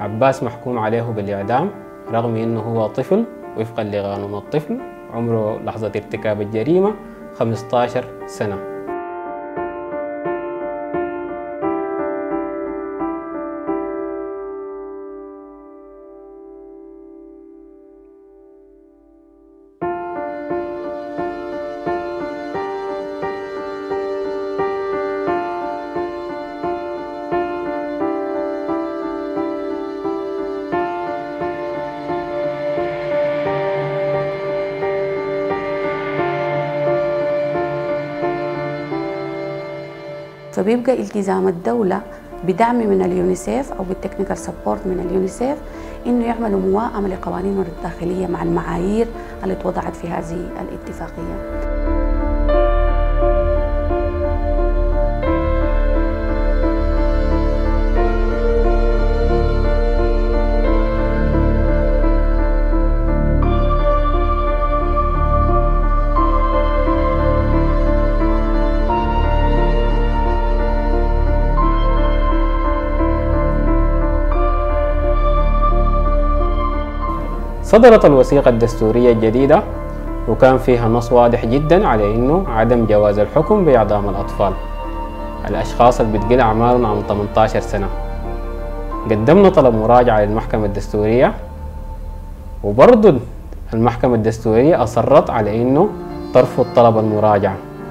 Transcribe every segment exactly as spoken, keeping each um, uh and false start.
عباس محكوم عليه بالإعدام رغم أنه هو طفل وفقا لقانون الطفل، عمره لحظة ارتكاب الجريمة خمسة عشر سنة. فبيبقى التزام الدولة بدعم من اليونيسيف أو بالتكنيكال سبورت من اليونيسيف إنه يعملوا موائمة لقوانينهم الداخلية مع المعايير اللي اتوضعت في هذه الاتفاقية. صدرت الوثيقة الدستورية الجديدة وكان فيها نص واضح جدا على انه عدم جواز الحكم بإعدام الأطفال، الأشخاص اللي بتقل أعمارهم عن ثمانية عشر سنة. قدمنا طلب مراجعة للمحكمة الدستورية، وبرضو المحكمة الدستورية أصرت على انه ترفض طلب المراجعة.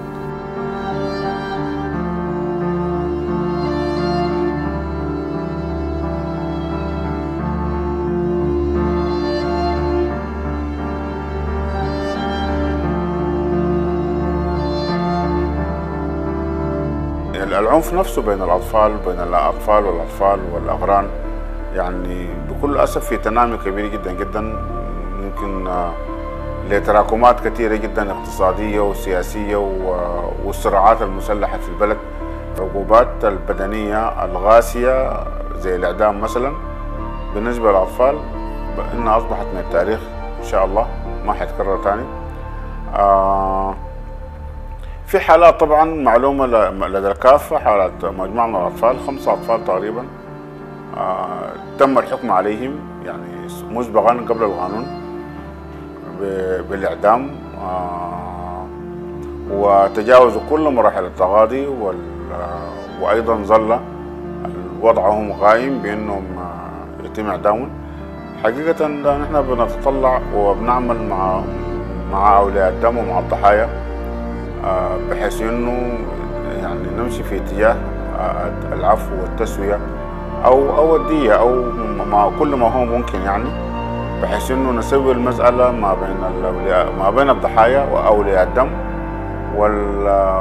العنف نفسه بين الأطفال بين الأطفال والأطفال والأغران يعني بكل أسف في تنامي كبير جدا جدا، ممكن لتراكمات كثيرة جدا اقتصادية وسياسية والصراعات المسلحة في البلد. العقوبات البدنية الغاسية زي الإعدام مثلا بالنسبة للأطفال إنها أصبحت من التاريخ إن شاء الله ما حيتكرر تاني. آه في حالات طبعا معلومة لدى الكافة، حالات مجموعة من الأطفال، خمسة أطفال تقريبا آه تم الحكم عليهم يعني مسبقا قبل القانون بالإعدام، آه وتجاوزوا كل مراحل التغاضي، وأيضا ظل وضعهم غايم بأنهم يتم إعدامهم. حقيقة نحن بنتطلع وبنعمل مع مع أولياء الدم ومع الضحايا بحيث انه يعني نمشي في اتجاه العفو والتسويه او او الديه او ما كل ما هو ممكن، يعني بحيث انه نسوي المساله ما بين الاولياء ما بين الضحايا واولياء الدم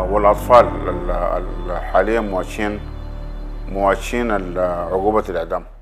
والاطفال حاليا مواجهين مواجهين عقوبه الاعدام.